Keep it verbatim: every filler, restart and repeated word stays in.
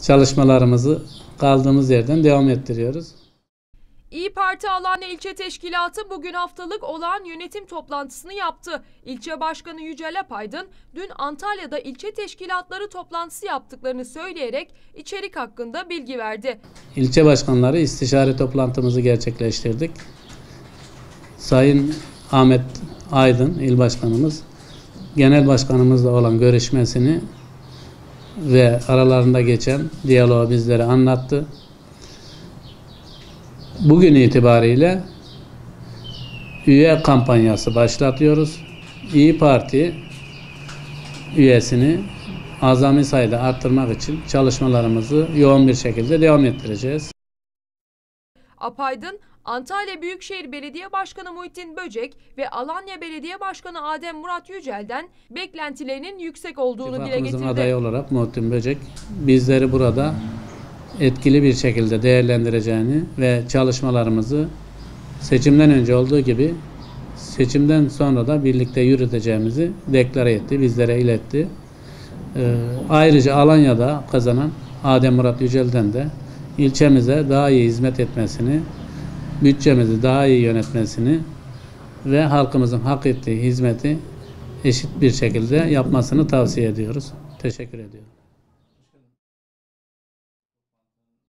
çalışmalarımızı kaldığımız yerden devam ettiriyoruz. İYİ Parti Alanya İlçe Teşkilatı bugün haftalık olağan yönetim toplantısını yaptı. İlçe Başkanı Yücel Apaydın dün Antalya'da ilçe teşkilatları toplantısı yaptıklarını söyleyerek içerik hakkında bilgi verdi. İlçe başkanları istişare toplantımızı gerçekleştirdik. Sayın Ahmet Aydın İl Başkanımız Genel Başkanımızla olan görüşmesini ve aralarında geçen diyaloğu bizlere anlattı. Bugün itibariyle üye kampanyası başlatıyoruz. İYİ Parti üyesini azami sayıda arttırmak için çalışmalarımızı yoğun bir şekilde devam ettireceğiz. Apaydın, Antalya Büyükşehir Belediye Başkanı Muhittin Böcek ve Alanya Belediye Başkanı Adem Murat Yücel'den beklentilerinin yüksek olduğunu dile getirdi. Adayı olarak Muhittin Böcek bizleri burada etkili bir şekilde değerlendireceğini ve çalışmalarımızı seçimden önce olduğu gibi seçimden sonra da birlikte yürüteceğimizi deklare etti, bizlere iletti. Ee, ayrıca Alanya'da kazanan Adem Murat Yücel'den de ilçemize daha iyi hizmet etmesini, bütçemizi daha iyi yönetmesini ve halkımızın hak ettiği hizmeti eşit bir şekilde yapmasını tavsiye ediyoruz. Teşekkür ediyorum.